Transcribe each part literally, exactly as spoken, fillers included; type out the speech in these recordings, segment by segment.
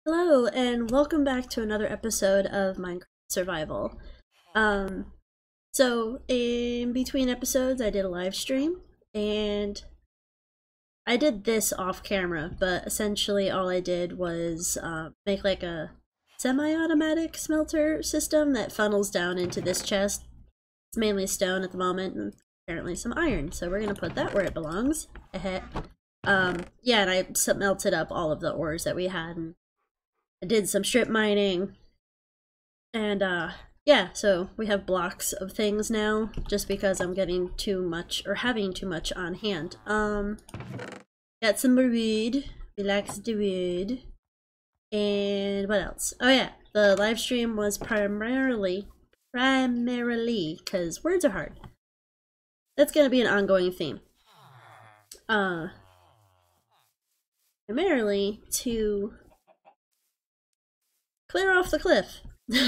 Hello, and welcome back to another episode of Minecraft Survival. Um, so in between episodes, I did a live stream, and I did this off camera, but essentially all I did was uh, make like a semi-automatic smelter system that funnels down into this chest. It's mainly stone at the moment, and apparently some iron, so we're gonna put that where it belongs. um, yeah, and I melted up all of the ores that we had, and I did some strip mining, and uh, yeah, so we have blocks of things now, just because I'm getting too much, or having too much on hand. Um, got some wood, relax the wood, and what else? Oh yeah, the live stream was primarily, primarily, because words are hard. That's gonna be an ongoing theme. Uh, primarily to clear off the cliff.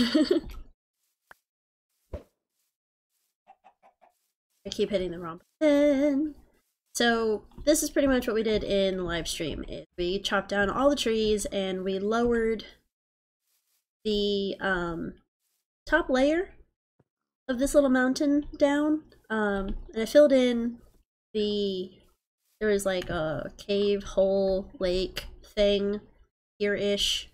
I keep hitting the wrong button. So this is pretty much what we did in the live stream. We chopped down all the trees and we lowered the um, top layer of this little mountain down. Um, and I filled in the, there was like a cave, hole, lake thing here-ish.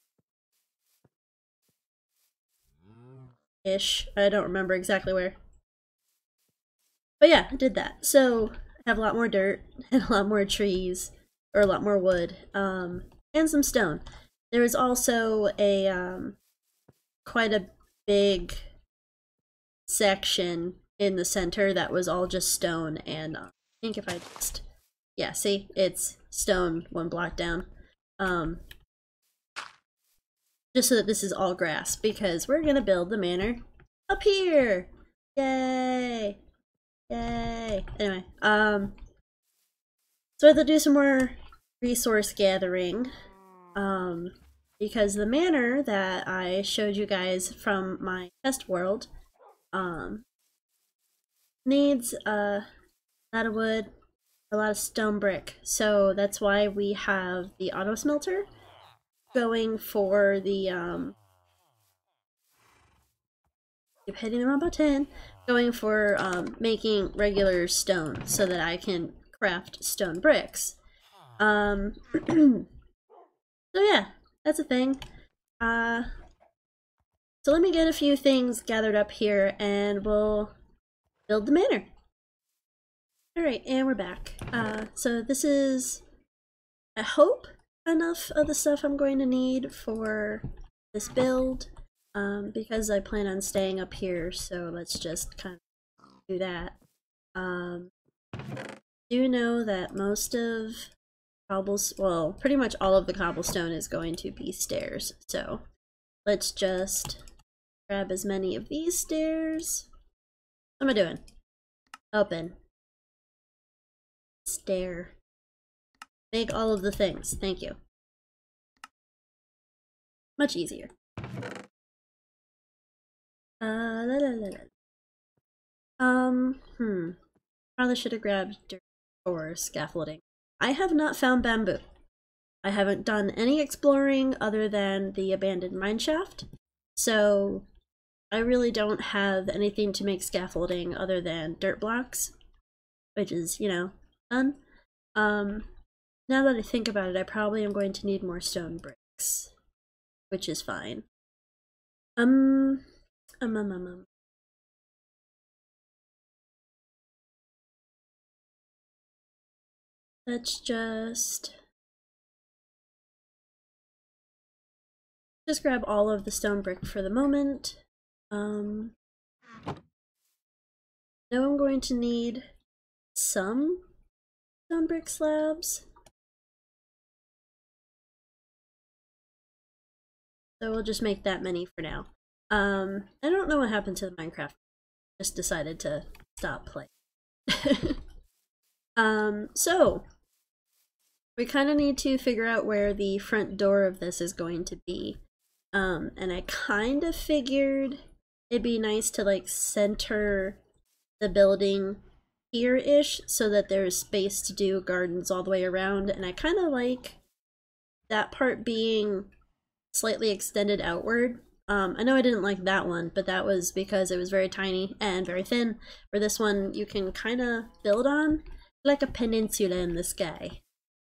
Ish. I don't remember exactly where. But yeah, I did that. So I have a lot more dirt and a lot more trees, or a lot more wood, um, and some stone. There was also a um, quite a big section in the center that was all just stone, and uh, I think if I just, yeah, see, it's stone one block down. Um, just so that this is all grass, because we're gonna build the manor up here! Yay! Yay! Anyway, um, so I have to do some more resource gathering, um, because the manor that I showed you guys from my test world, um, needs uh, a lot of wood, a lot of stone brick, so that's why we have the auto smelter going for the, um, keep hitting the wrong button, going for um, making regular stone so that I can craft stone bricks. Um, so yeah, that's a thing. Uh, so let me get a few things gathered up here and we'll build the manor. Alright, and we're back. Uh, so this is, I hope, enough of the stuff I'm going to need for this build, um, because I plan on staying up here, so let's just kind of do that. Um, do know that most of cobbles, well, pretty much all of the cobblestone is going to be stairs, so let's just grab as many of these stairs. What am I doing? Open. Stair. Make all of the things. Thank you. Much easier. Uh, la, la, la, la. Um, hmm. Probably should have grabbed dirt or scaffolding. I have not found bamboo. I haven't done any exploring other than the abandoned mineshaft, so I really don't have anything to make scaffolding other than dirt blocks, which is, you know, fun. Um, now that I think about it, I probably am going to need more stone bricks, which is fine. Um, um, um, um, um. Let's just just grab all of the stone brick for the moment. Um, now I'm going to need some stone brick slabs. So we'll just make that many for now. Um, I don't know what happened to the Minecraft. Just decided to stop playing. um, so we kind of need to figure out where the front door of this is going to be. Um, and I kind of figured it'd be nice to like center the building here-ish so that there's space to do gardens all the way around, and I kind of like that part being slightly extended outward. Um, I know I didn't like that one, but that was because it was very tiny and very thin. For this one, you can kind of build on like a peninsula in the sky.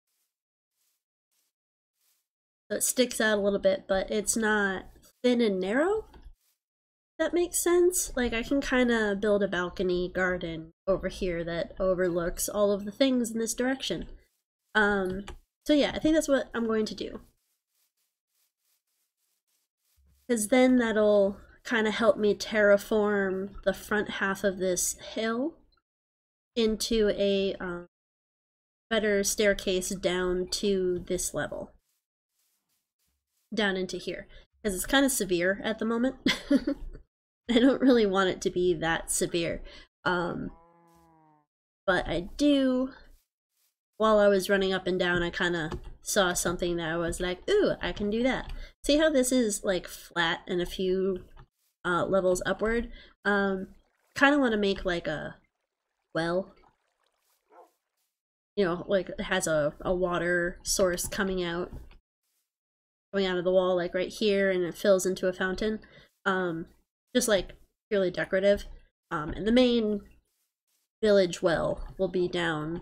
So it sticks out a little bit, but it's not thin and narrow. That makes sense. Like, I can kind of build a balcony garden over here that overlooks all of the things in this direction. Um, so yeah, I think that's what I'm going to do. Because then that'll kind of help me terraform the front half of this hill into a um, better staircase down to this level. Down into here. Because it's kind of severe at the moment. I don't really want it to be that severe. Um, but I do, while I was running up and down, I kind of saw something that I was like, ooh, I can do that. See how this is like flat and a few uh, levels upward? Um, kind of want to make like a well. You know, like it has a, a water source coming out. Coming out of the wall, like right here, and it fills into a fountain. Um, just like purely decorative. Um, and the main village well will be down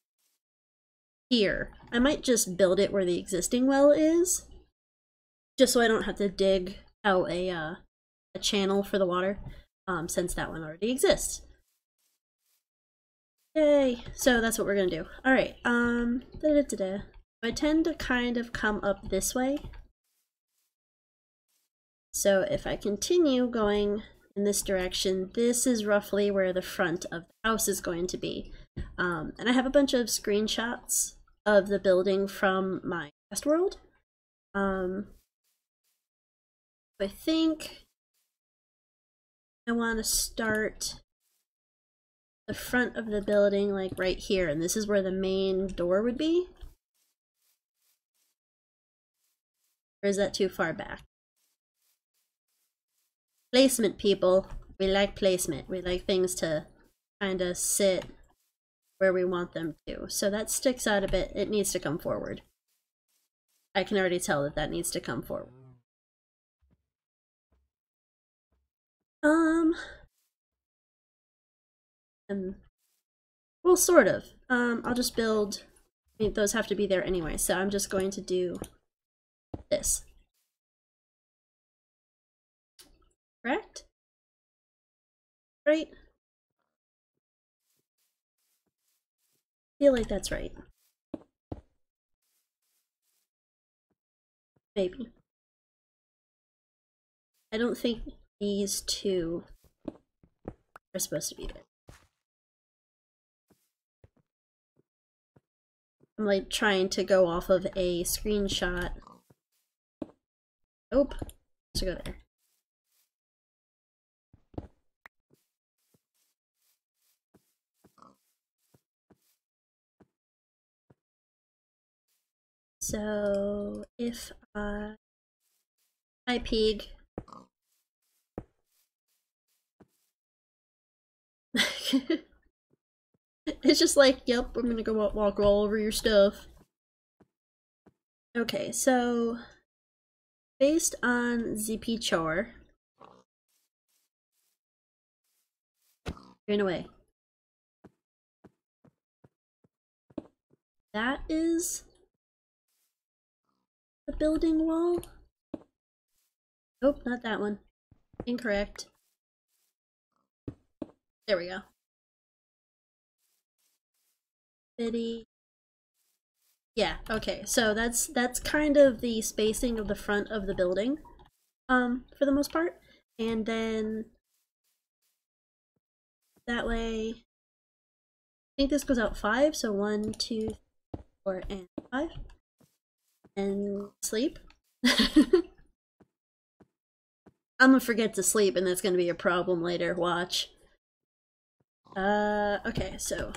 here. I might just build it where the existing well is, just so I don't have to dig out a uh, a channel for the water, um, since that one already exists. Yay! So that's what we're gonna do. All right. Um, da -da -da -da. I tend to kind of come up this way. So if I continue going in this direction, this is roughly where the front of the house is going to be. Um, and I have a bunch of screenshots of the building from my test world. Um, I think I want to start the front of the building like right here, and this is where the main door would be. Or is that too far back? Placement, people. We like placement. We like things to kind of sit where we want them to. So that sticks out a bit. It needs to come forward. I can already tell that that needs to come forward. Um, and well, sort of. Um, I'll just build. I mean, those have to be there anyway, so I'm just going to do this. Correct? Right? Feel like that's right. Maybe. I don't think these two are supposed to be there. I'm like trying to go off of a screenshot. Nope. Let's go there. So if I I pig it's just like, yep, I'm gonna go walk all over your stuff. Okay, so based on Z P char, in a way, that is the building wall. Nope, not that one. Incorrect. There we go. Bitty. Yeah, okay, so that's that's kind of the spacing of the front of the building, um, for the most part. And then that way, I think this goes out five, so one, two, four, and five. And sleep. I'm gonna forget to sleep, and that's gonna be a problem later. Watch. Uh, okay, so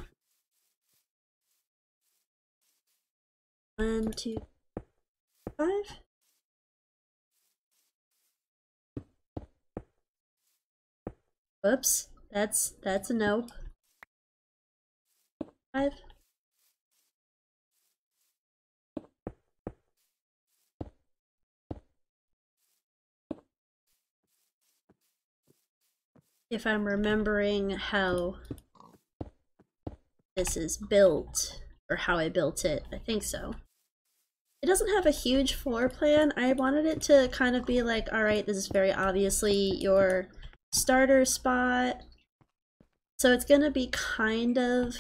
one, two, five. Whoops, that's that's a no. Five. if I'm remembering how this is built, or how I built it. I think so. It doesn't have a huge floor plan. I wanted it to kind of be like, alright, this is very obviously your starter spot. So it's gonna be kind of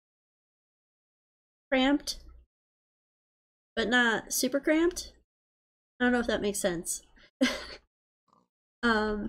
cramped, but not super cramped. I don't know if that makes sense. um,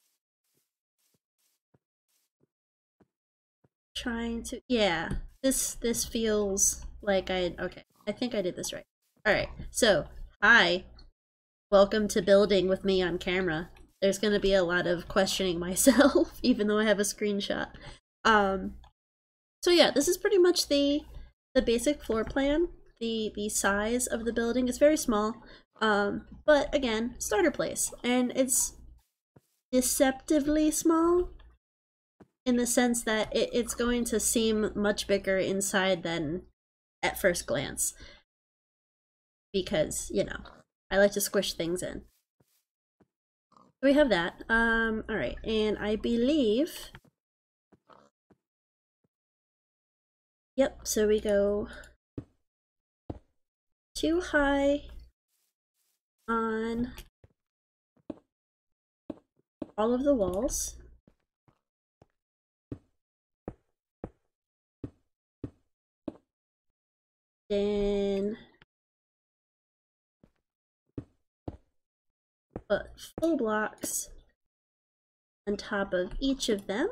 trying to, yeah, this this feels like I, okay, I think I did this right. Alright, so, hi, welcome to building with me on camera. There's gonna be a lot of questioning myself, even though I have a screenshot. Um, so yeah, this is pretty much the the basic floor plan. The the size of the building is very small, um, but again, starter place, and it's deceptively small in the sense that it, it's going to seem much bigger inside than at first glance, because, you know, I like to squish things in. We have that. Um, alright, and I believe... Yep, so we go too high on all of the walls. Then put full blocks on top of each of them.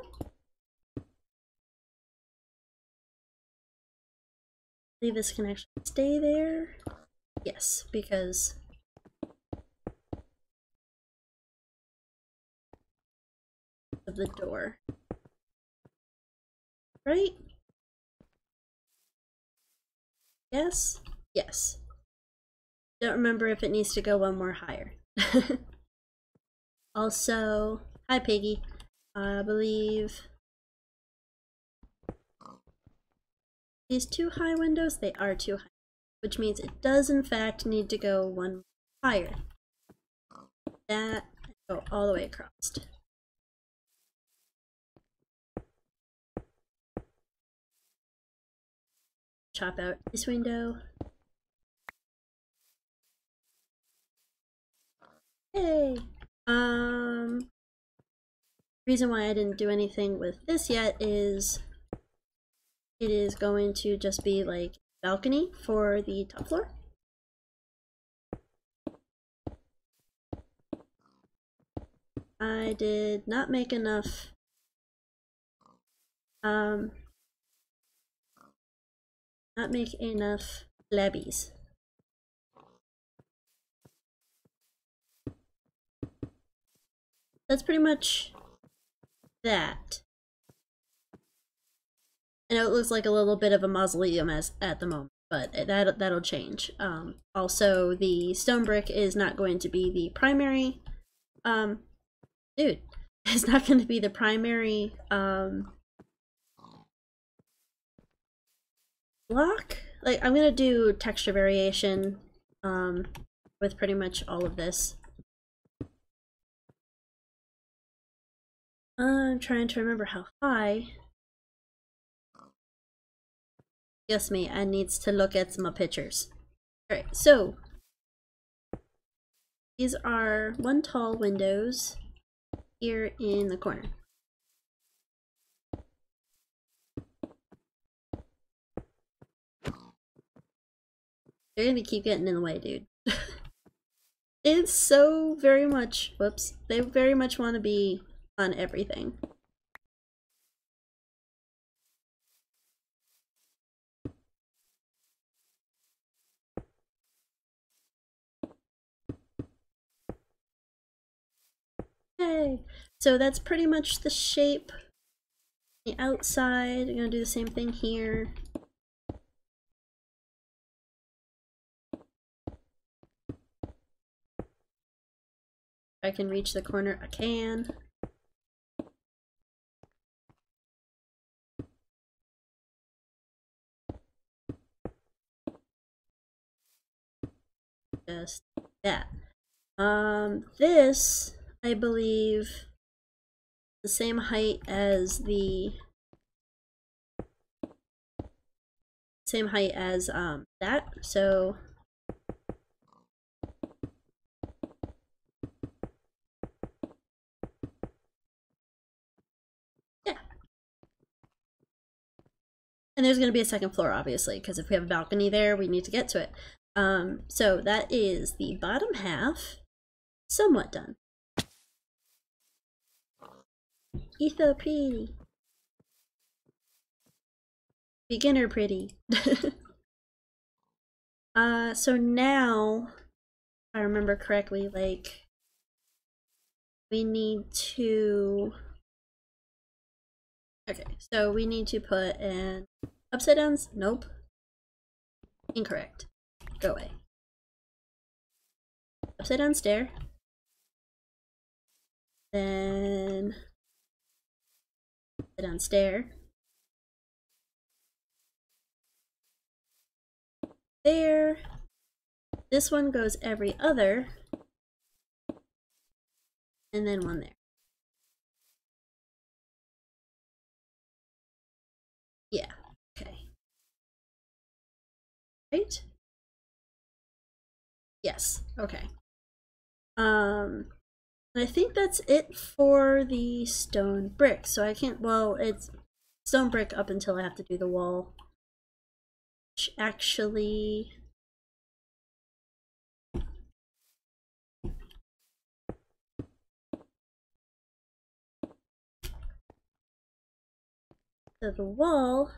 I believe this can actually stay there. Yes, because of the door. Right? Yes? Yes. Don't remember if it needs to go one more higher. Also, hi Piggy. I believe these two high windows, they are too high, which means it does in fact need to go one higher. That, go all the way across. Chop out this window. Hey! Um, reason why I didn't do anything with this yet is it is going to just be like balcony for the top floor. I did not make enough um not make enough labbies. That's pretty much that. And it looks like a little bit of a mausoleum as at the moment, but that that'll change. Um, also, the stone brick is not going to be the primary. Um, dude, it's not going to be the primary um, block. Like, I'm gonna do texture variation um, with pretty much all of this. I'm trying to remember how high. Yes, me, I needs to look at some pictures. Alright, so these are one tall windows here in the corner. They're gonna keep getting in the way, dude. It's so very much, whoops, they very much want to be on everything. Yay! So that's pretty much the shape. The outside, I'm gonna do the same thing here. If I can reach the corner, I can. Just that. Um, this, I believe, the same height as the same height as um that, so yeah. And there's going to be a second floor, obviously, because if we have a balcony there, we need to get to it. Um, so that is the bottom half, somewhat done. Etho pretty. Beginner pretty. uh, so now, if I remember correctly, like, we need to... Okay, so we need to put an upside downs? Nope. Incorrect. Go away. Upside down stair. Then upside down stair. There. This one goes every other. And then one there. Yeah, okay. Right? Yes, okay. Um, I think that's it for the stone brick. So I can't, well, it's stone brick up until I have to do the wall. Which actually... So the wall,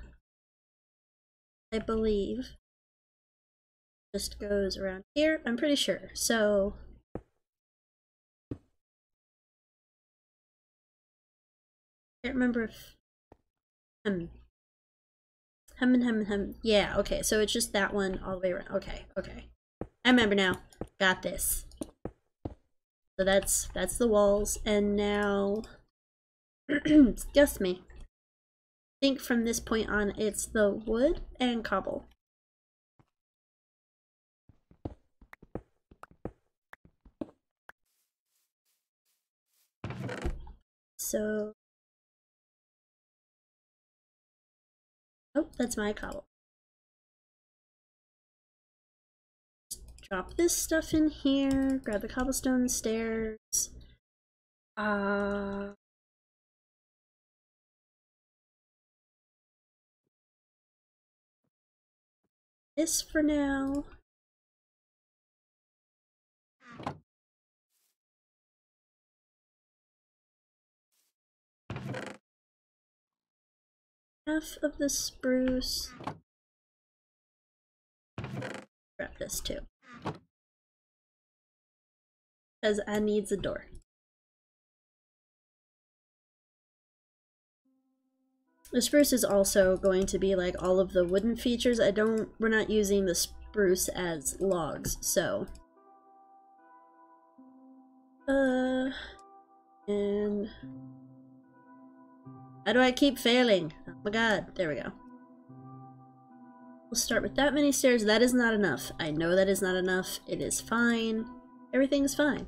I believe, just goes around here. I'm pretty sure. So I can't remember if um hem and hem and hem. Yeah, okay. So it's just that one all the way around. Okay, okay. I remember now. Got this. So that's that's the walls, and now it's just me. I think from this point on it's the wood and cobble. So, oh, that's my cobble. Drop this stuff in here, grab the cobblestone stairs. Uh, this for now. Half of the spruce. Grab this too. Because I needs a door. The spruce is also going to be like all of the wooden features. I don't, we're not using the spruce as logs, so. Uh, and how do I keep failing? Oh my god, there we go. We'll start with that many stairs. That is not enough. I know that is not enough. It is fine. Everything's fine.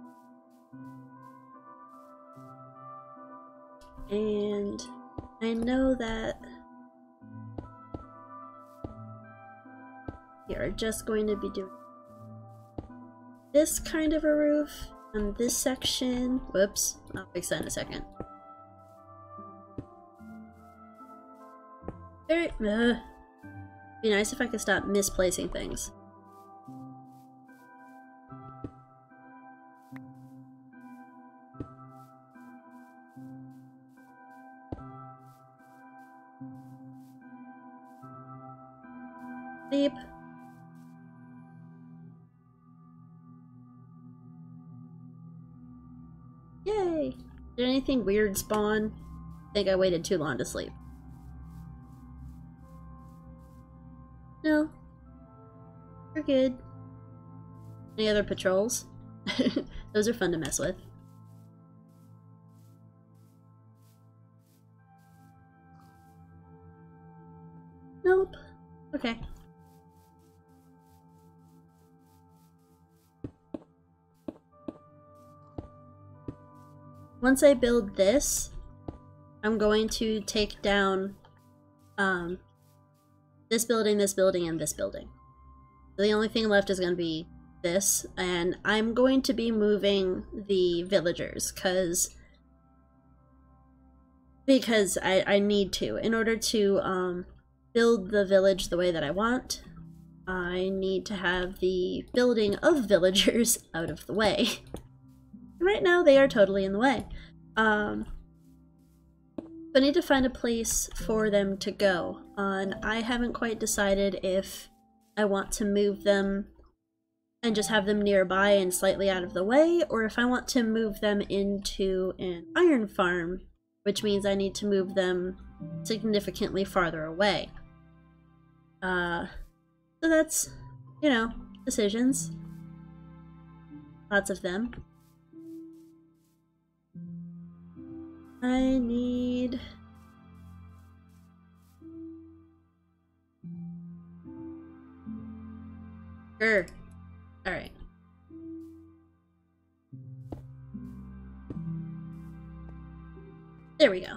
And I know that we are just going to be doing this kind of a roof on this section. Whoops, I'll fix that in a second. Very, uh, be nice if I could stop misplacing things. Beep. Yay! Did anything weird spawn? I think I waited too long to sleep. No. We're good. Any other patrols? Those are fun to mess with. Nope. Okay. Once I build this, I'm going to take down um, this building, this building, and this building. So the only thing left is going to be this, and I'm going to be moving the villagers, because because I, I need to. In order to um, build the village the way that I want, I need to have the building of villagers out of the way. Right now, they are totally in the way. Um, but I need to find a place for them to go. Uh, and I haven't quite decided if I want to move them and just have them nearby and slightly out of the way, or if I want to move them into an iron farm, which means I need to move them significantly farther away. Uh, so that's, you know, decisions. Lots of them. I need... Grr. Alright. There we go.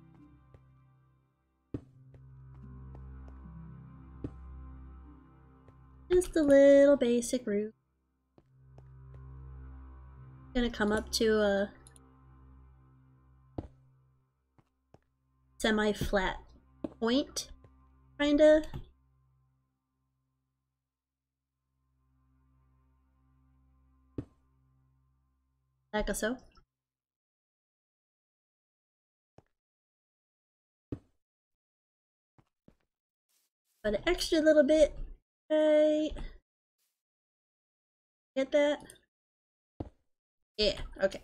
Just a little basic roof. Gonna come up to a semi-flat point, kinda. Like so. But an extra little bit, right? Get that? Yeah, okay.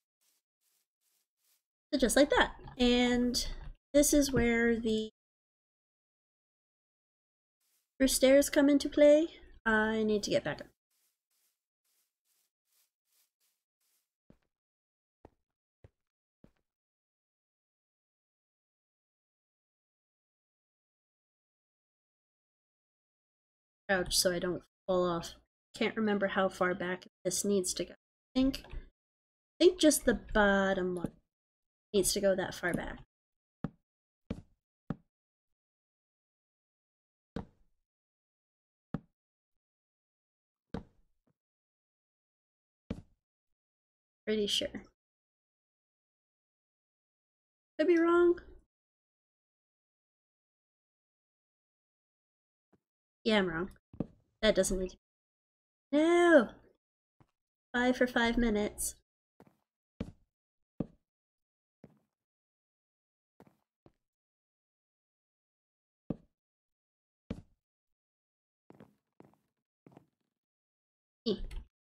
So just like that. And this is where the stairs come into play. I need to get back up. Crouch so I don't fall off. Can't remember how far back this needs to go. I think, I think just the bottom one needs to go that far back. Pretty sure. Could be wrong. Yeah, I'm wrong. That doesn't need to be. No! Five for five minutes. E.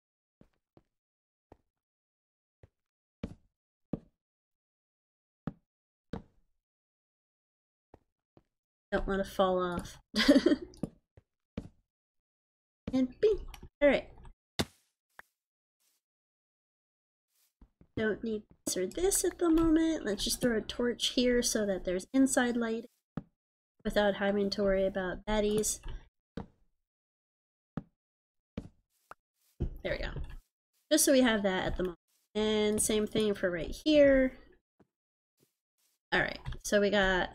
Don't want to fall off. And B. Alright. Don't need this or this at the moment. Let's just throw a torch here so that there's inside light without having to worry about baddies. There we go. Just so we have that at the moment. And same thing for right here. Alright, so we got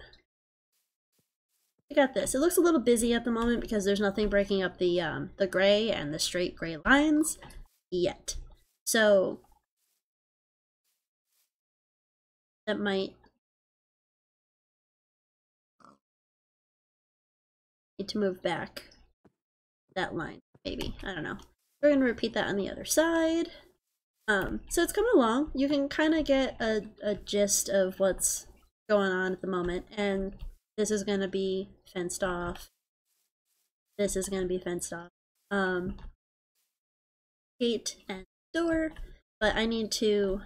we got this. It looks a little busy at the moment because there's nothing breaking up the um the gray and the straight gray lines yet. So that might need to move back that line, maybe. I don't know. We're gonna repeat that on the other side. Um, so it's coming along. You can kind of get a, a gist of what's going on at the moment, and this is gonna be fenced off. This is gonna be fenced off. Um, gate and door, but I need to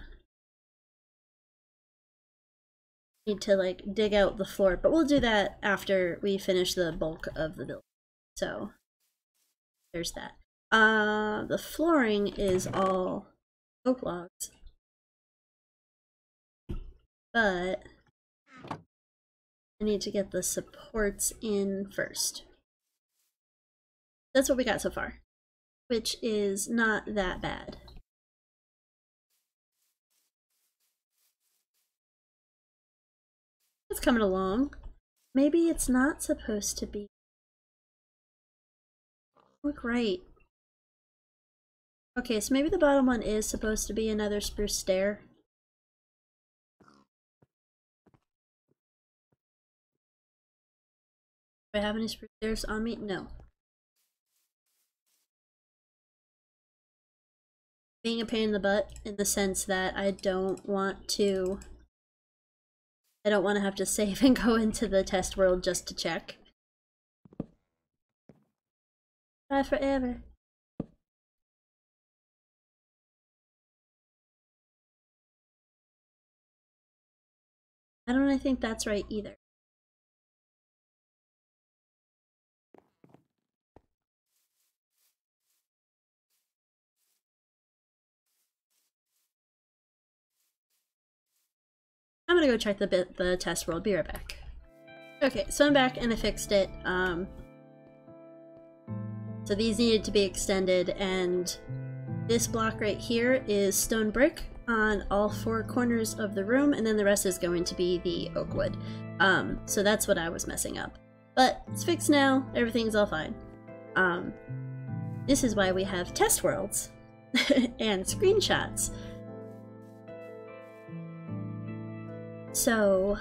need to like dig out the floor, but we'll do that after we finish the bulk of the building. So there's that. Uh, the flooring is all oak logs, but I need to get the supports in first. That's what we got so far, which is not that bad. It's coming along. Maybe it's not supposed to be. Look right. Okay, so maybe the bottom one is supposed to be another spruce stair. Do I have any spruce stairs on me? No. Being a pain in the butt in the sense that I don't want to I don't want to have to save and go into the test world just to check. Bye forever. I don't really think that's right either. I'm gonna go check the bit the test world. Be right back. Okay, so I'm back and I fixed it. Um, so these needed to be extended, and this block right here is stone brick on all four corners of the room, and then the rest is going to be the oak wood. Um, so that's what I was messing up. But it's fixed now, everything's all fine. Um, this is why we have test worlds and screenshots. So,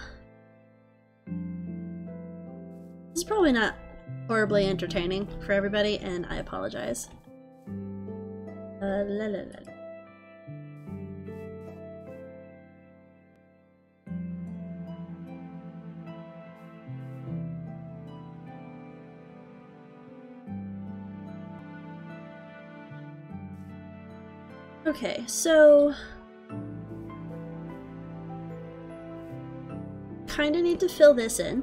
this is probably not horribly entertaining for everybody, and I apologize. Uh, la la la. Okay, so kind of need to fill this in.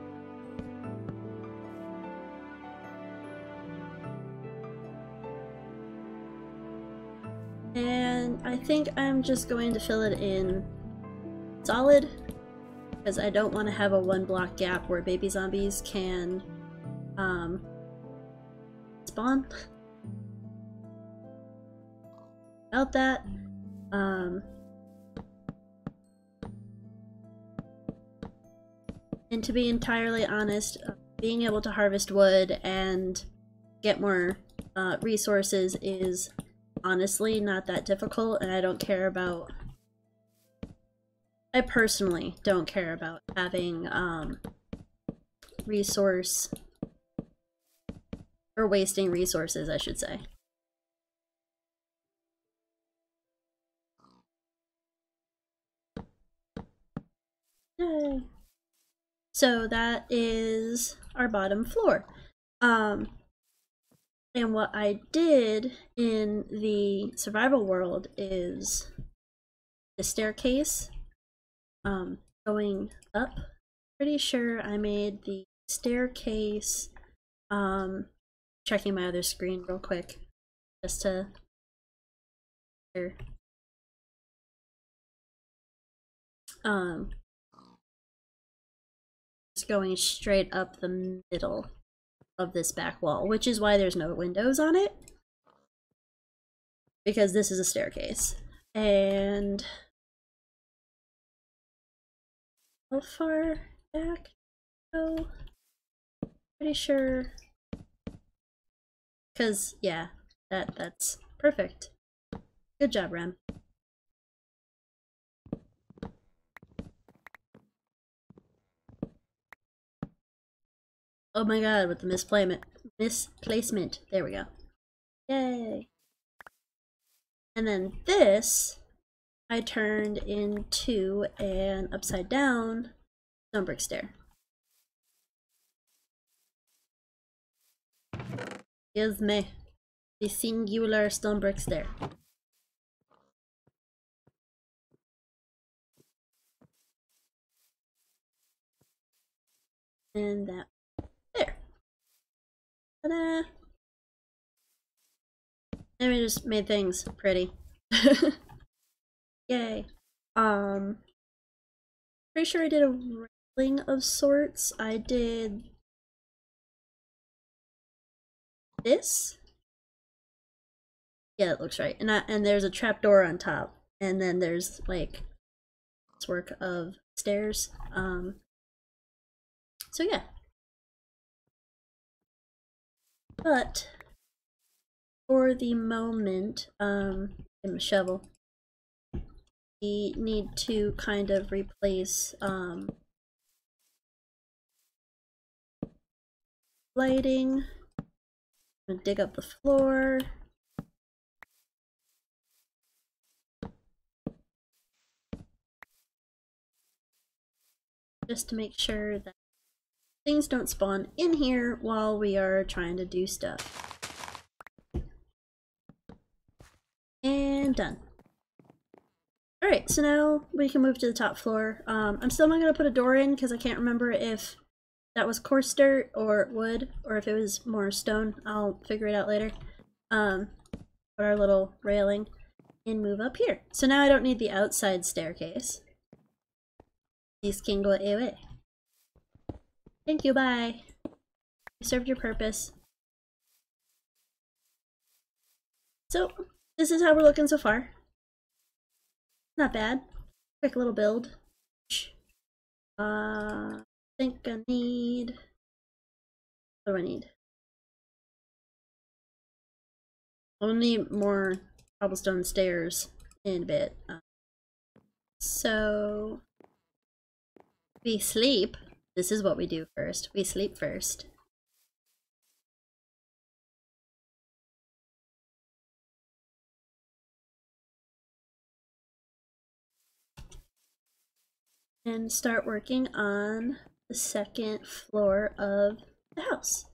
And I think I'm just going to fill it in solid, because I don't want to have a one block gap where baby zombies can um, spawn. About that. Um, and to be entirely honest, uh, being able to harvest wood and get more uh, resources is honestly not that difficult, and I don't care about... I personally don't care about having um, resource... or wasting resources, I should say. Yay. So that is our bottom floor. Um, and what I did in the survival world is the staircase um, going up. Pretty sure I made the staircase, um, checking my other screen real quick, just to here. Um, just going straight up the middle of this back wall, which is why there's no windows on it, because this is a staircase. And how far back? Oh, pretty sure. Cause yeah, that that's perfect. Good job, Rem. Oh my god, with the misplacement. Misplacement. There we go. Yay. And then this, I turned into an upside down stone brick stair. Excuse me. The singular stone brick stair. And that there. Ta-da! And we just made things pretty. Yay. Um, pretty sure I did a railing of sorts. I did this. Yeah, that looks right. And I, and there's a trapdoor on top, and then there's like this work of stairs. Um, So yeah. But for the moment, um, give him a shovel. We need to kind of replace um, lighting. I'm gonna dig up the floor. Just to make sure that things don't spawn in here while we are trying to do stuff. And done. Alright, so now we can move to the top floor. Um, I'm still not going to put a door in because I can't remember if that was coarse dirt or wood or if it was more stone. I'll figure it out later. Um, put our little railing and move up here. So now I don't need the outside staircase. These can go away. Thank you, bye. You served your purpose. So, this is how we're looking so far. Not bad. Quick little build. Uh, I think I need... What do I need? I'll need more cobblestone stairs in a bit. Uh, so... We sleep. This is what we do first. We sleep first. And start working on the second floor of the house.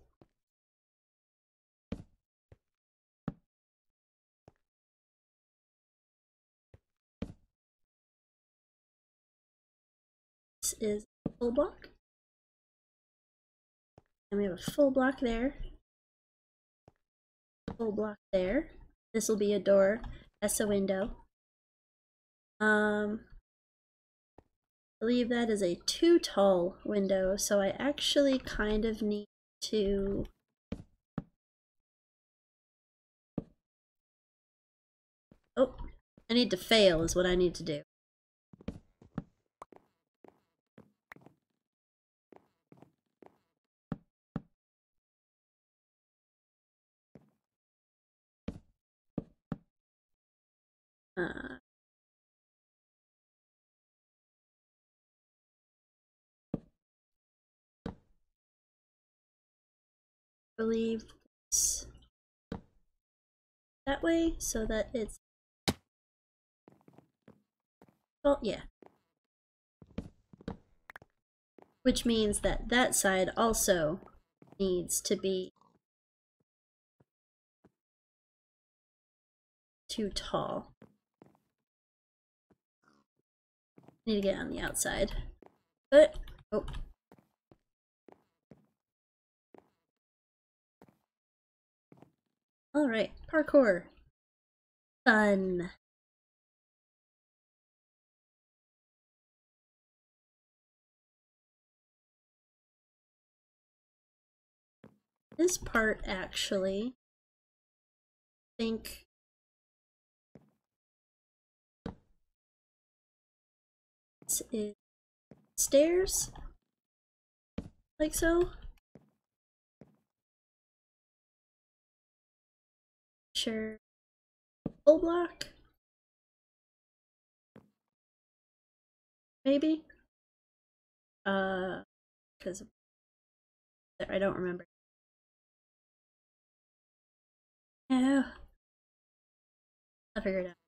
This is a full block. And we have a full block there. Full block there. This will be a door. That's a window. Um, I believe that is a too tall window, so I actually kind of need to Oh, I need to fail is what I need to do. Uh, believe this that way so that it's well, yeah. Which means that that side also needs to be too tall. Need to get on the outside. But oh. Alright, parkour. Fun. This part actually, I think this is stairs, like so. Sure, full block, maybe. Uh, because I don't remember. Yeah, I'll figure it out.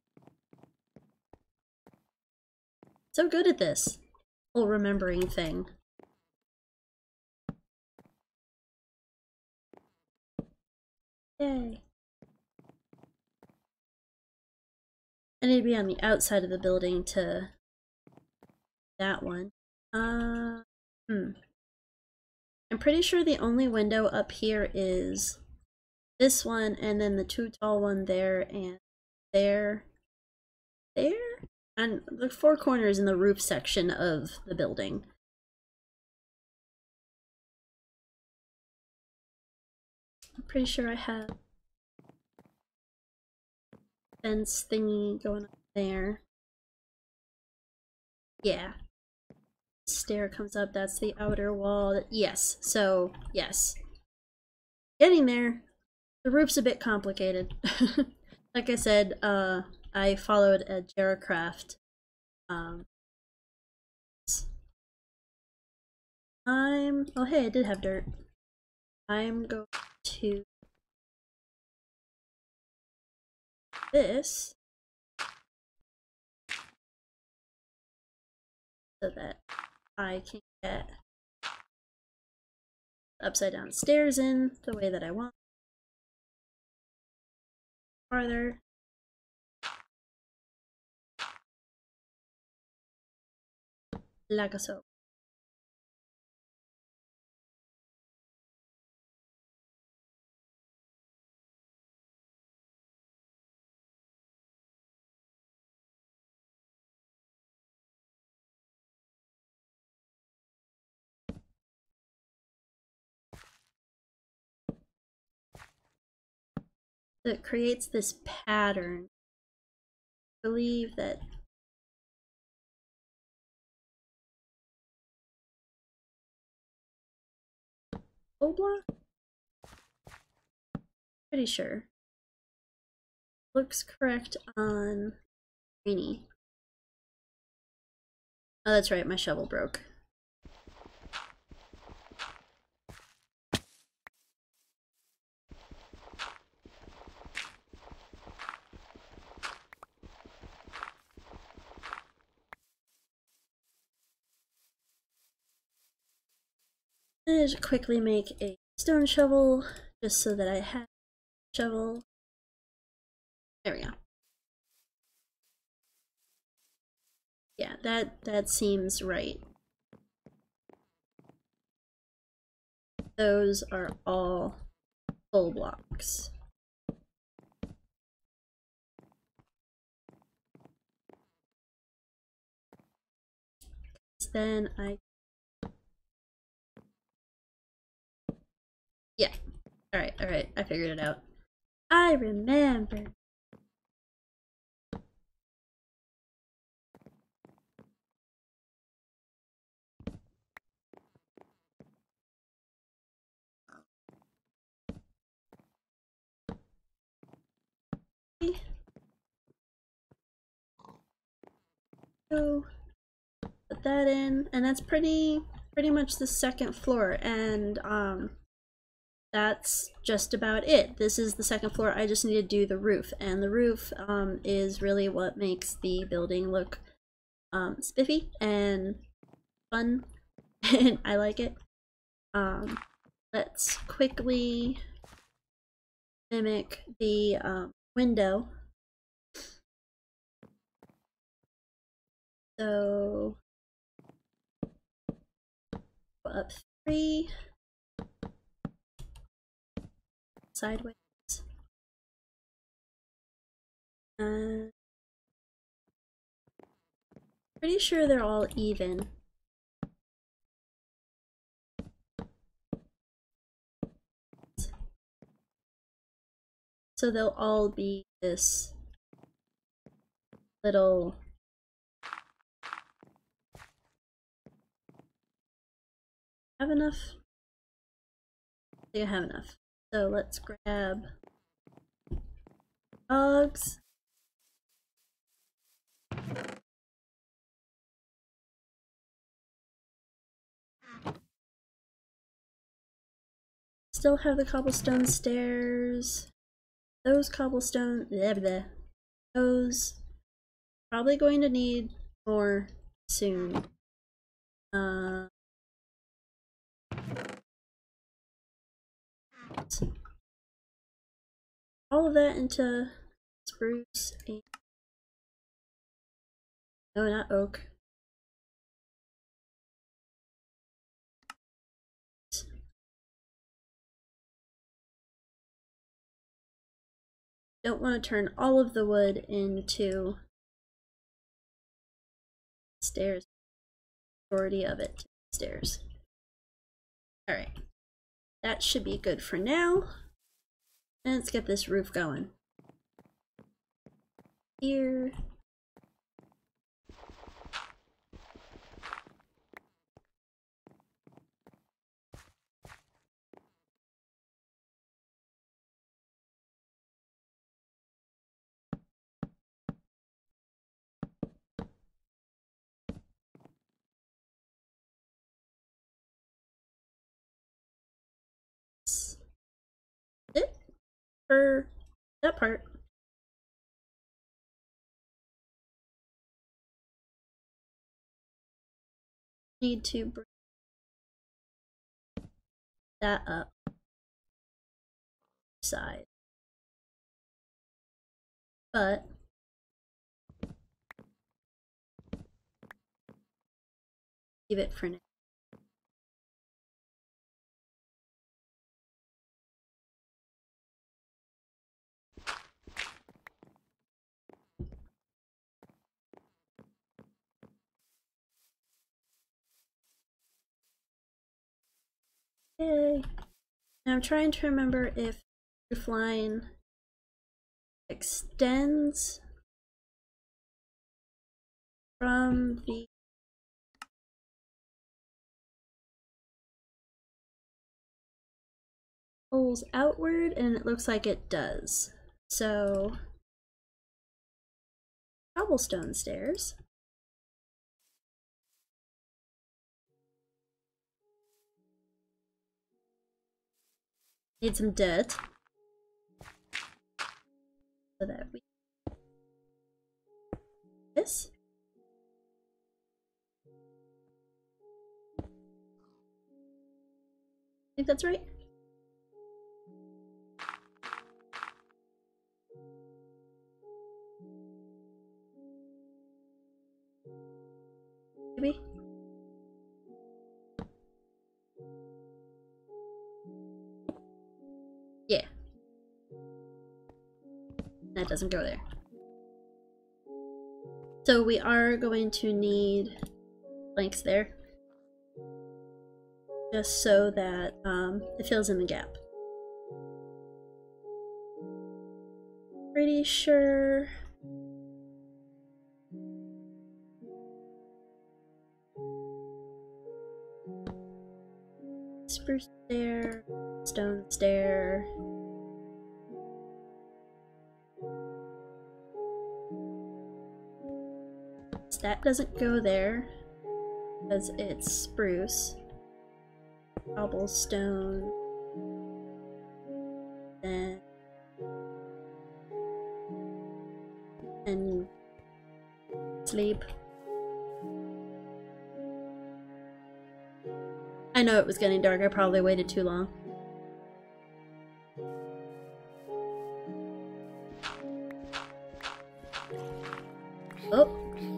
So good at this whole remembering thing. Yay. I need to be on the outside of the building to that one. Uh, hmm. I'm pretty sure the only window up here is this one, and then the too tall one there, and there, there, and the four corners in the roof section of the building. I'm pretty sure I have fence thingy going on there. Yeah. stair comes up. That's the outer wall. Yes, so yes. Getting there. The roof's a bit complicated. Like I said, uh, I followed a Jaracraft. Um, I'm... Oh hey, I did have dirt. I'm going to... this. So that I can get upside down stairs in the way that I want. Farther. Like so. So it creates this pattern. I believe that full block? Pretty sure. Looks correct on Greenie. Oh, that's right, my shovel broke. I just quickly make a stone shovel just so that I have a shovel. There we go. Yeah, that that seems right. Those are all full blocks. Then I Yeah. Alright, alright, I figured it out. I remember. So put that in, and that's pretty pretty much the second floor, and um that's just about it. This is the second floor. I just need to do the roof, and the roof um is really what makes the building look um spiffy and fun, and I like it. Um let's quickly mimic the um, window. So go up three, sideways, and pretty sure they're all even. So they'll all be this little have enough? I think I have enough. So let's grab dogs. Still have the cobblestone stairs. Those cobblestone blah, blah. Those probably going to need more soon. Uh all of that into spruce and no, not oak. Don't want to turn all of the wood into stairs. Majority of it to stairs. Alright. That should be good for now. And let's get this roof going. Here. for that part. Need to bring that up side, but leave it for now. Yay. Now I'm trying to remember if roofline extends from the holes outward, and it looks like it does. So cobblestone stairs. Need some dirt so that we this. I think that's right. Maybe. Yeah. That doesn't go there. So we are going to need planks there, just so that um, it fills in the gap. Pretty sure spruce stair, stone stair. That doesn't go there because it's spruce. Cobblestone. Then and sleep. I know it was getting dark. I probably waited too long. Oh.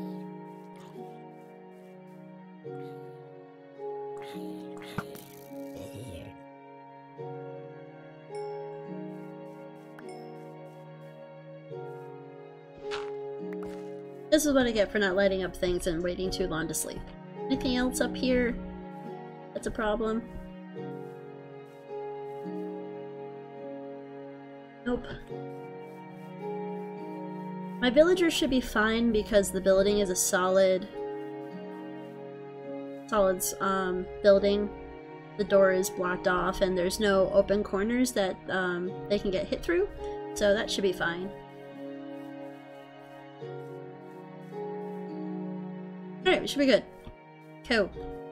This is what I get for not lighting up things and waiting too long to sleep. Anything else up here that's a problem? Nope. My villagers should be fine because the building is a solid solid um, building. The door is blocked off and there's no open corners that um, they can get hit through, so that should be fine. Alright, we should be good. Cool.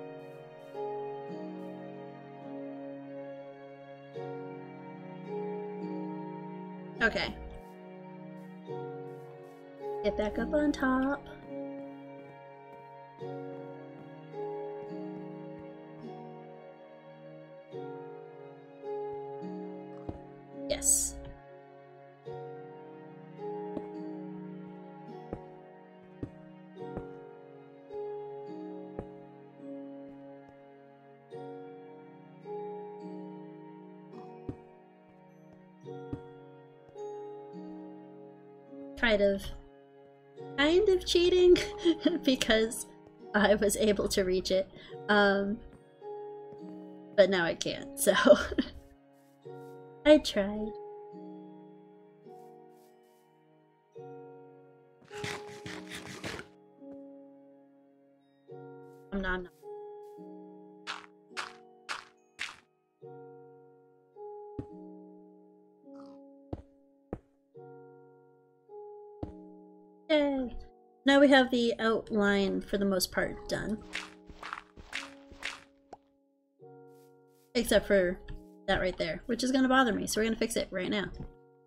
Okay. Get back up on top. Yes. Kind of, kind of cheating because I was able to reach it, um, but now I can't, so I tried. I'm not. Yay! Now we have the outline for the most part done. Except for that right there, which is going to bother me, so we're going to fix it right now.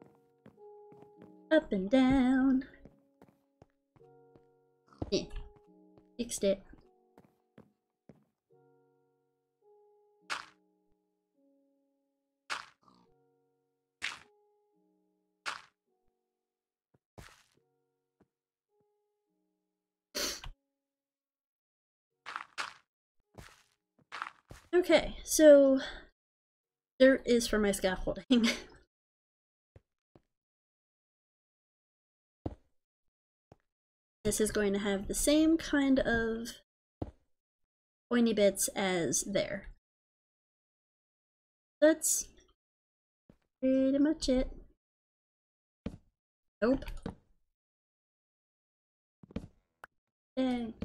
Up and down. Yeah, fixed it. Okay, so dirt is for my scaffolding. This is going to have the same kind of pointy bits as there. That's pretty much it. Nope. Dang.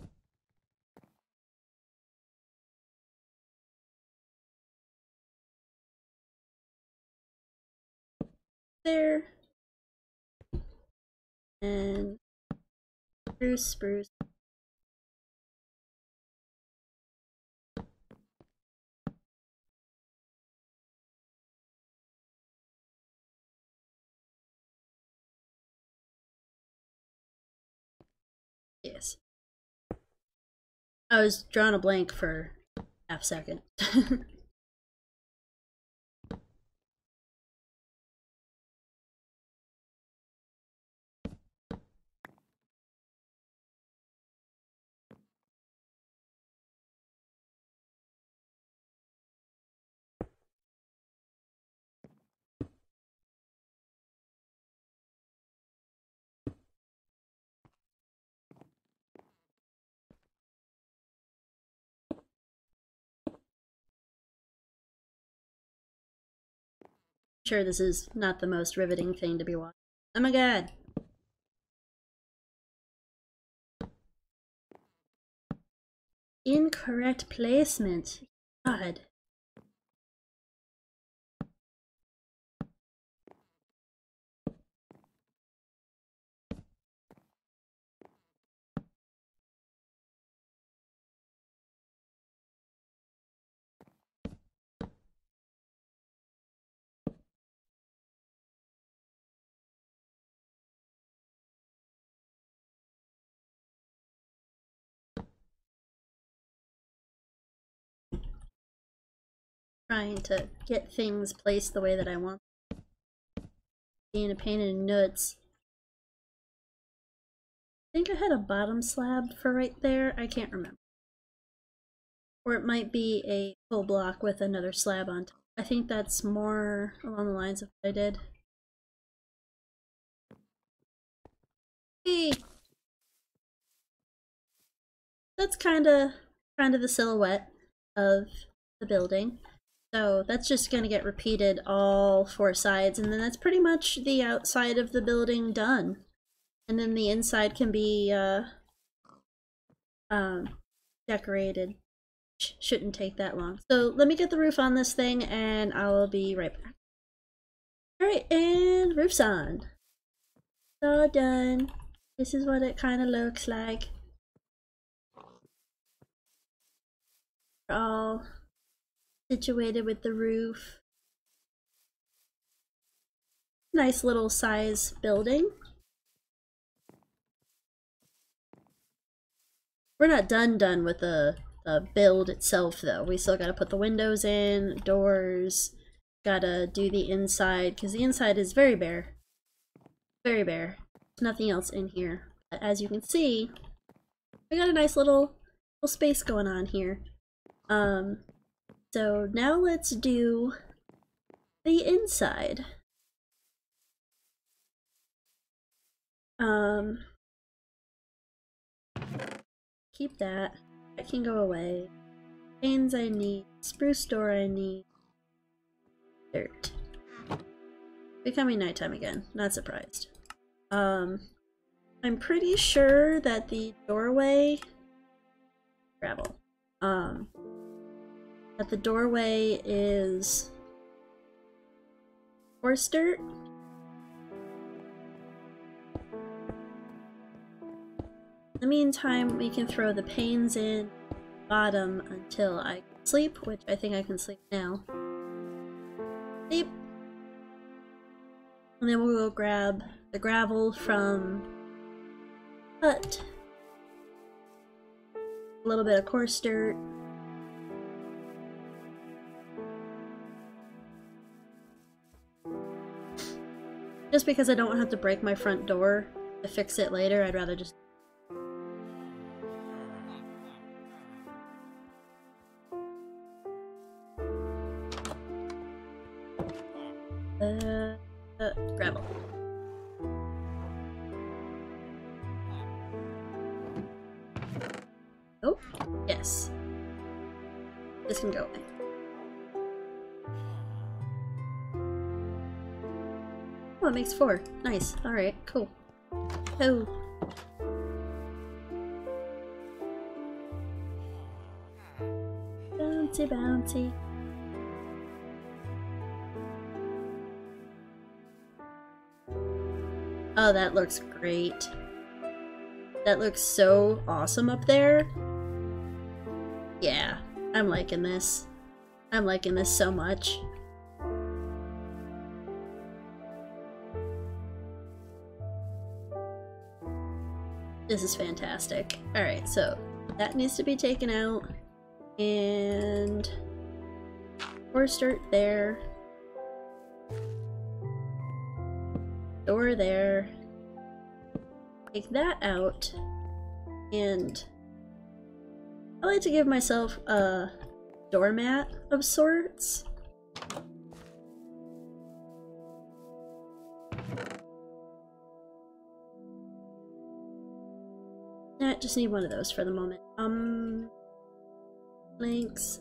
There. And spruce, spruce. Yes. I was drawing a blank for half a second. Sure, this is not the most riveting thing to be watching. Oh my god. Incorrect placement. God. Trying to get things placed the way that I want. Being a pain in the nuts. I think I had a bottom slab for right there. I can't remember. Or it might be a full block with another slab on top. I think that's more along the lines of what I did. Hey! That's kinda, kinda the silhouette of the building. So that's just gonna get repeated all four sides, and then that's pretty much the outside of the building done. And then the inside can be uh, um, decorated. Sh shouldn't take that long. So let me get the roof on this thing, and I'll be right back. Alright, and roof's on. It's all done. This is what it kind of looks like. We're all situated with the roof. Nice little size building. We're not done done with the, the build itself though. We still gotta put the windows in, doors, gotta do the inside, because the inside is very bare. Very bare. There's nothing else in here. But as you can see, we got a nice little, little space going on here. Um, so now let's do the inside. Um, keep that. That can go away. Panes I need. Spruce door I need. Dirt. Becoming nighttime again. Not surprised. Um, I'm pretty sure that the doorway... Gravel. Um, that the doorway is... horse dirt? In the meantime, we can throw the panes in bottom until I can sleep, which I think I can sleep now. Sleep. And then we'll go grab the the gravel from hut, a little bit of coarse dirt. Just because I don't have to break my front door to fix it later, I'd rather just... Uh, uh, gravel. Oh, yes. This can go away. Oh, it makes four. Nice. Alright, cool. Oh. Bouncy, bouncy. Oh, that looks great. That looks so awesome up there. Yeah, I'm liking this. I'm liking this so much. This is fantastic. Alright, so that needs to be taken out. And coarse dirt there. Door there. Take that out. And I like to give myself a doormat of sorts. I just need one of those for the moment. Um, links.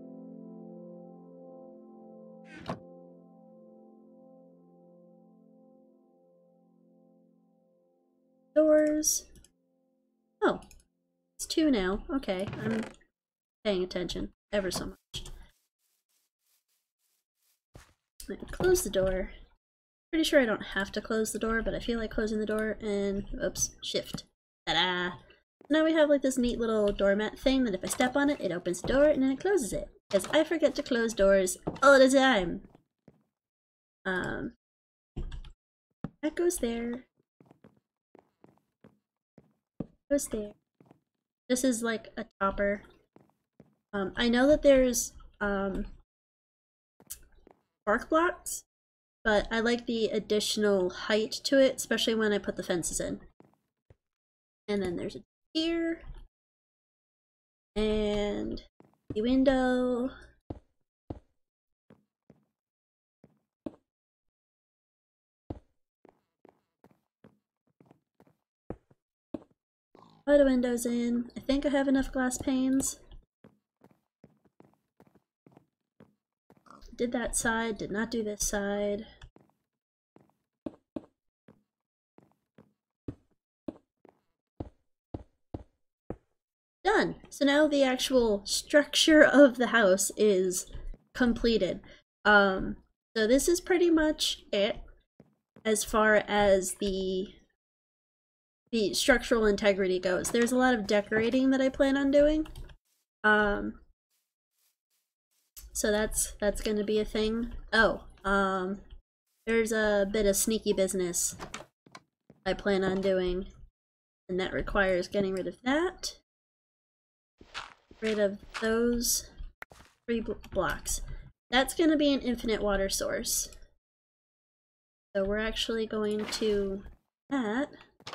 Doors. Oh, it's two now. Okay, I'm paying attention ever so much. Close the door. Pretty sure I don't have to close the door, but I feel like closing the door and oops, shift. Ta-da! Now we have like this neat little doormat thing that if I step on it, it opens the door and then it closes it. Because I forget to close doors all the time. Um, that goes there. Goes there. This is like a topper. Um, I know that there's um, bark blocks, but I like the additional height to it, especially when I put the fences in. And then there's a here, and the window. Put the windows in. I think I have enough glass panes. Did that side, did not do this side. Done! So now the actual structure of the house is completed. Um, so this is pretty much it as far as the the structural integrity goes. There's a lot of decorating that I plan on doing. Um, so that's that's gonna be a thing. Oh, um, there's a bit of sneaky business I plan on doing, and that requires getting rid of that. Rid of those three bl blocks. That's going to be an infinite water source. So we're actually going to that.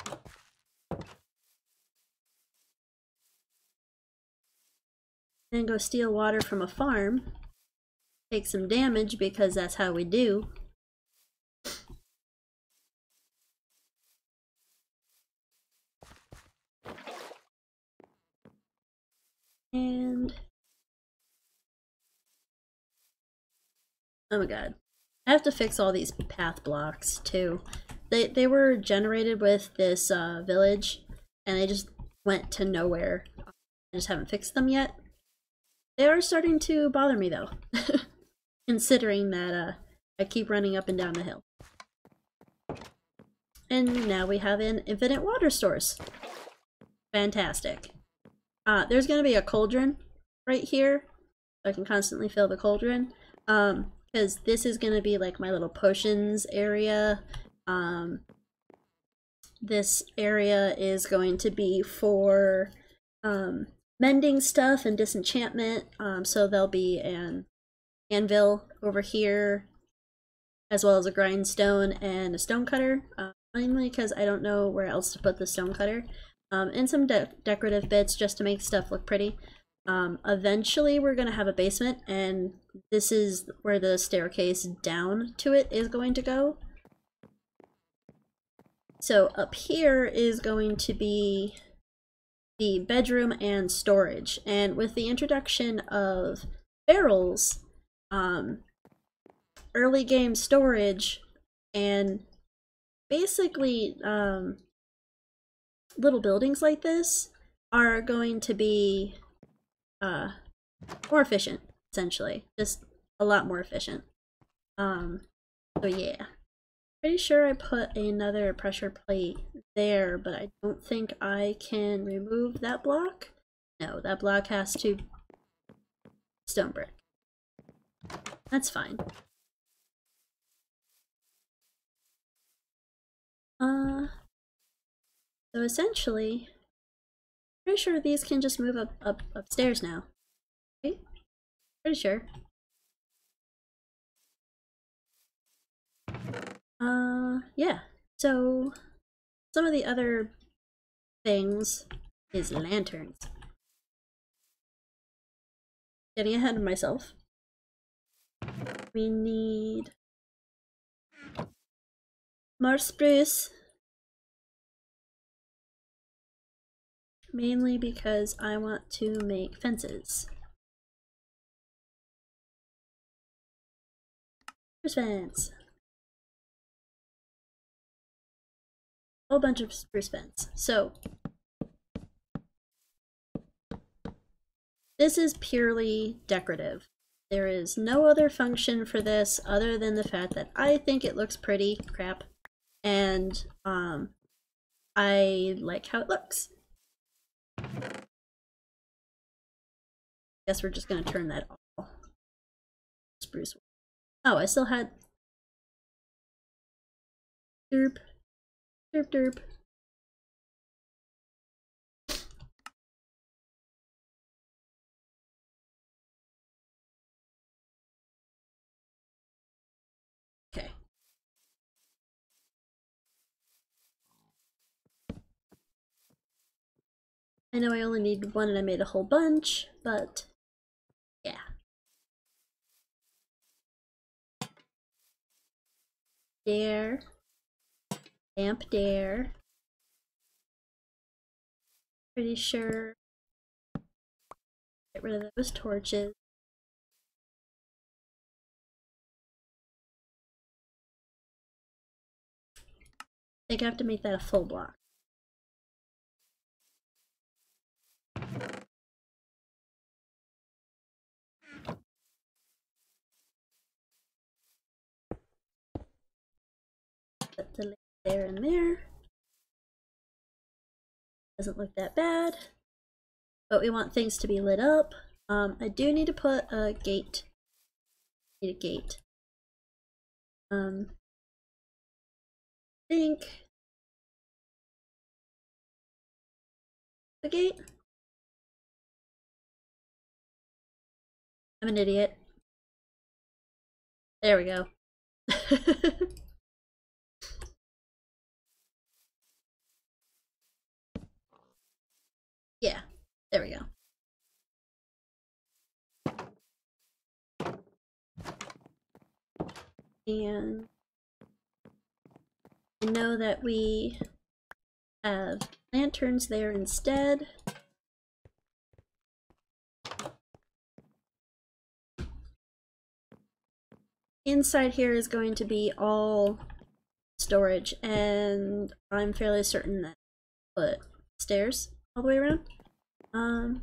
Then go steal water from a farm. Take some damage because that's how we do. And oh my god. I have to fix all these path blocks too. They they were generated with this uh, village and they just went to nowhere. I just haven't fixed them yet. They are starting to bother me though. Considering that uh, I keep running up and down the hill. And now we have an infinite water source. Fantastic. Uh, there's going to be a cauldron right here, so I can constantly fill the cauldron, um, because this is going to be like my little potions area, um, this area is going to be for um, mending stuff and disenchantment. Um, so there'll be an anvil over here, as well as a grindstone and a stonecutter. Uh, mainly because I don't know where else to put the stonecutter. Um, and some de decorative bits just to make stuff look pretty. Um, eventually we're going to have a basement, and this is where the staircase down to it is going to go. So up here is going to be the bedroom and storage. And with the introduction of barrels, um, early game storage, and basically um, little buildings like this are going to be uh, more efficient, essentially. Just a lot more efficient. Um, so yeah. Pretty sure I put another pressure plate there, but I don't think I can remove that block. No, that block has to stone brick. That's fine. Uh, so essentially, pretty sure these can just move up, up upstairs now. Right? Pretty sure. Uh, yeah. So, some of the other things is lanterns. Getting ahead of myself. We need more spruce. Mainly because I want to make fences. Spruce fence. A whole bunch of spruce fence. So, this is purely decorative. There is no other function for this other than the fact that I think it looks pretty, crap, and um, I like how it looks. Guess we're just gonna turn that all spruce. Oh, I still had derp, derp, derp. Okay. I know I only need one and I made a whole bunch, but yeah. There. Damp there. Pretty sure. Get rid of those torches. I think I have to make that a full block. Put the there and there. Doesn't look that bad. But we want things to be lit up. Um, I do need to put a gate. Need a gate. Um, I think the gate. I'm an idiot. There we go. Yeah, there we go. And I know that we have lanterns there instead. Inside here is going to be all storage, and I'm fairly certain that I put stairs all the way around. Um,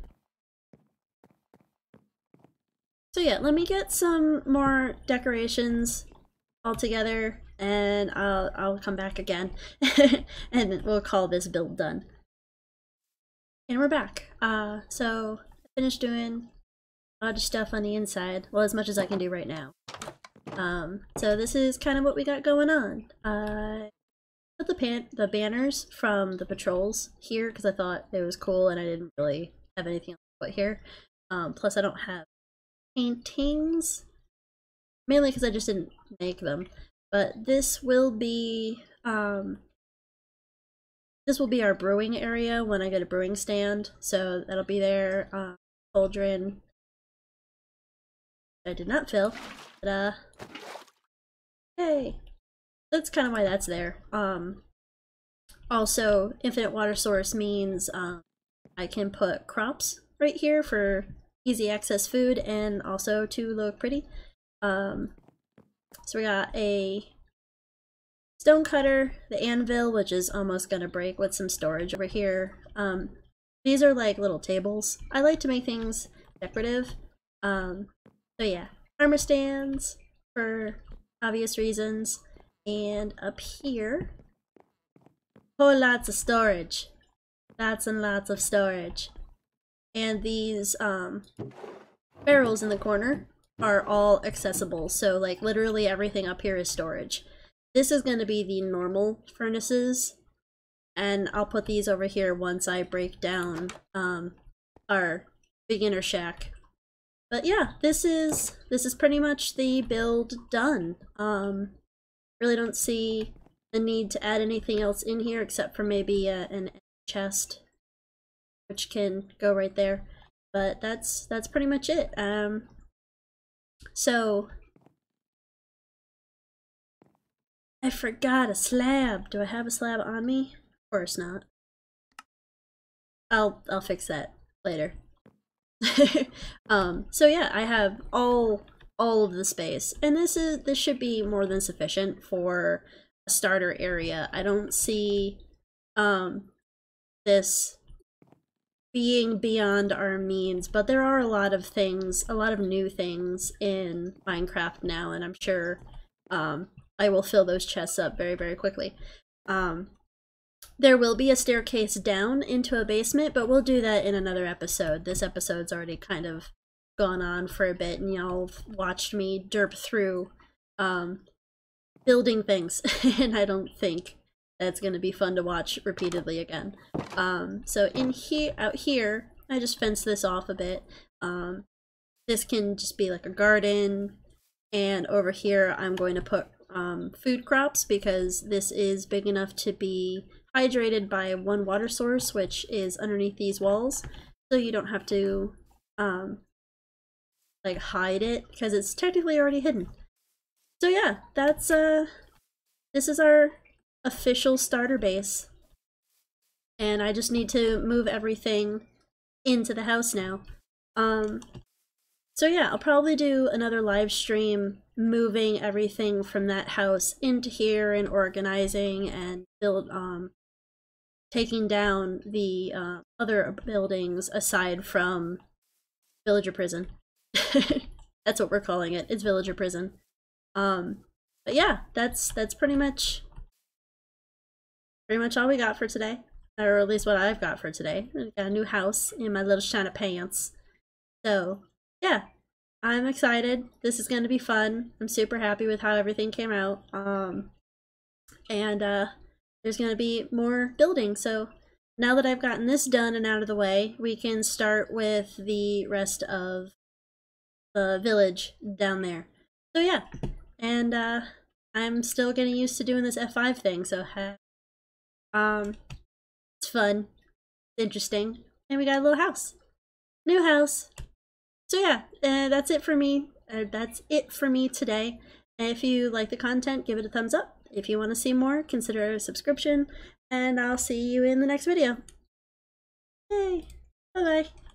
so yeah, let me get some more decorations all together, and I'll I'll come back again, and we'll call this build done. And we're back. Uh, so I finished doing a lot of stuff on the inside, well, as much as I can do right now. Um, so this is kind of what we got going on. Uh, put the pan the banners from the patrols here because I thought it was cool and I didn't really have anything else to put here. Um, plus I don't have paintings, mainly because I just didn't make them. But this will be um, this will be our brewing area when I get a brewing stand, so that'll be there. Uh, cauldron. I did not fill, but uh, yay! That's kind of why that's there. Um, also, infinite water source means um, I can put crops right here for easy access food and also to look pretty. Um, so we got a stone cutter, the anvil, which is almost gonna break, with some storage over here. Um, these are like little tables. I like to make things decorative. Um, so yeah, armor stands for obvious reasons. And up here, whole lots of storage. Lots and lots of storage. And these um, barrels in the corner are all accessible. So like literally everything up here is storage. This is going to be the normal furnaces. And I'll put these over here once I break down um, our beginner shack. But yeah, this is this is pretty much the build done. Um, really don't see the need to add anything else in here except for maybe uh, an chest, which can go right there. But that's that's pretty much it. Um, so I forgot a slab. Do I have a slab on me? Of course not. I'll I'll fix that later. um, so yeah, I have all all of the space, and this is this should be more than sufficient for a starter area. I don't see um this being beyond our means, but there are a lot of things, a lot of new things in Minecraft now, and I'm sure um I will fill those chests up very very quickly. Um There will be a staircase down into a basement, but we'll do that in another episode. This episode's already kind of gone on for a bit, and y'all watched me derp through um, building things, and I don't think that's going to be fun to watch repeatedly again. Um, so in here, out here, I just fenced this off a bit. Um, this can just be like a garden, and over here I'm going to put um, food crops because this is big enough to be hydrated by one water source, which is underneath these walls, so you don't have to um, like hide it because it's technically already hidden. So yeah, that's uh, this is our official starter base, and I just need to move everything into the house now. Um, so yeah, I'll probably do another live stream moving everything from that house into here and organizing and build um. taking down the uh, other buildings aside from villager prison. That's what we're calling it. It's villager prison. Um, but yeah, that's that's pretty much pretty much all we got for today, or at least what I've got for today. I got a new house in my little shiny pants. So yeah, I'm excited. This is going to be fun. I'm super happy with how everything came out. Um, and uh. There's going to be more building, so now that I've gotten this done and out of the way, we can start with the rest of the village down there. So yeah, and uh, I'm still getting used to doing this F five thing, so um, it's fun, it's interesting, and we got a little house. New house. So yeah, uh, that's it for me. Uh, that's it for me today. If you like the content, give it a thumbs up. If you want to see more, consider a subscription, and I'll see you in the next video. Yay! Bye-bye!